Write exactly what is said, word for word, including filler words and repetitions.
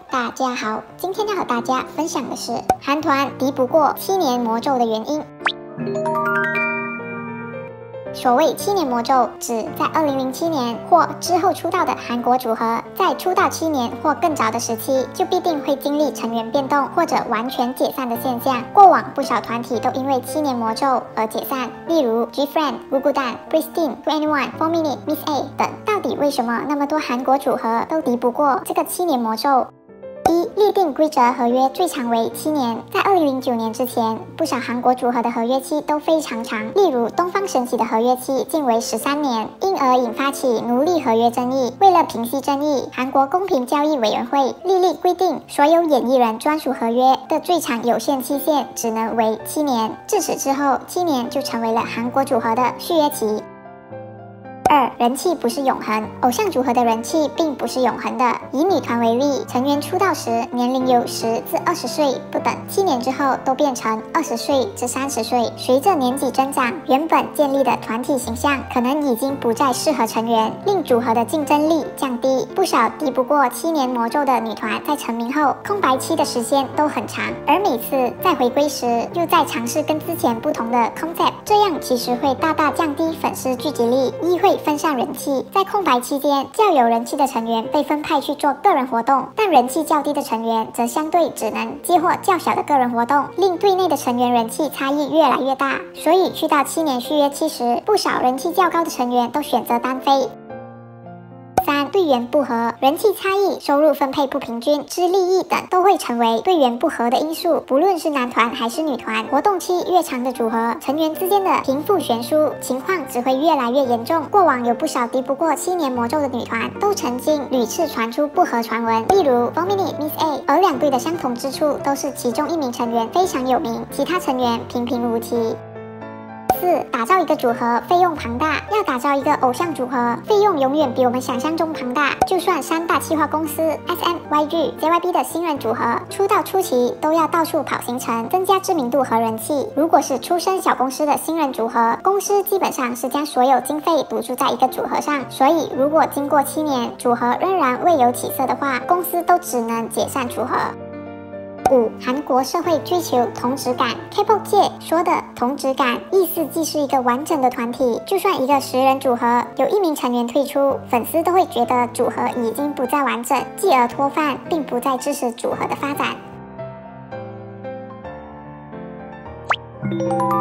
大家好，今天要和大家分享的是韩团敌不过七年魔咒的原因。所谓七年魔咒，指在二零零七年或之后出道的韩国组合，在出道七年或更早的时期，就必定会经历成员变动或者完全解散的现象。过往不少团体都因为七年魔咒而解散，例如 G-Friend、Gugudan、Pristin、To Anyone、four minute、Miss A 等。到底为什么那么多韩国组合都敌不过这个七年魔咒？一、立定规则合约最长为七年。在二零零九年之前，不少韩国组合的合约期都非常长，例如东方神起的合约期竟为十三年，因而引发起奴隶合约争议。为了平息争议，韩国公平交易委员会立例规定，所有演艺人专属合约的最长有限期限只能为七年。自此之后，七年就成为了韩国组合的续约期。二、人气不是永恒，偶像组合的人气并不是永恒的。以女团为例，成员出道时年龄由十至二十岁不等，七年之后都变成二十岁至三十岁。随着年纪增长，原本建立的团体形象可能已经不再适合成员，令组合的竞争力降低。不少敌不过七年魔咒的女团在成名后，空白期的时间都很长，而每次在回归时，又在尝试跟之前不同的 concept， 这样其实会大大降低粉丝聚集力，亦会分散人气。在空白期间，较有人气的成员被分派去做个人活动，但人气较低的成员则相对只能接获较小的个人活动，令队内的成员人气差异越来越大。所以去到七年续约期时，不少人气较高的成员都选择单飞。三、队员不合，人气差异、收入分配不平均、资历异等都会成为队员不合的因素。不论是男团还是女团，活动期越长的组合，成员之间的贫富悬殊情况只会越来越严重。过往有不少敌不过七年魔咒的女团，都曾经屡次传出不合传闻，例如four minute、Miss A， 而两队的相同之处都是其中一名成员非常有名，其他成员平平无奇。四、打造一个组合费用庞大，要打造一个偶像组合，费用永远比我们想象中庞大。就算三大企划公司 S M、Y G、J Y P 的新人组合，出道初期都要到处跑行程，增加知名度和人气。如果是出身小公司的新人组合，公司基本上是将所有经费赌注在一个组合上，所以如果经过七年，组合仍然未有起色的话，公司都只能解散组合。五、韩国社会追求同质感。K-pop 界说的同质感，意思既是一个完整的团体，就算一个十人组合有一名成员退出，粉丝都会觉得组合已经不再完整，继而脱饭，并不再支持组合的发展。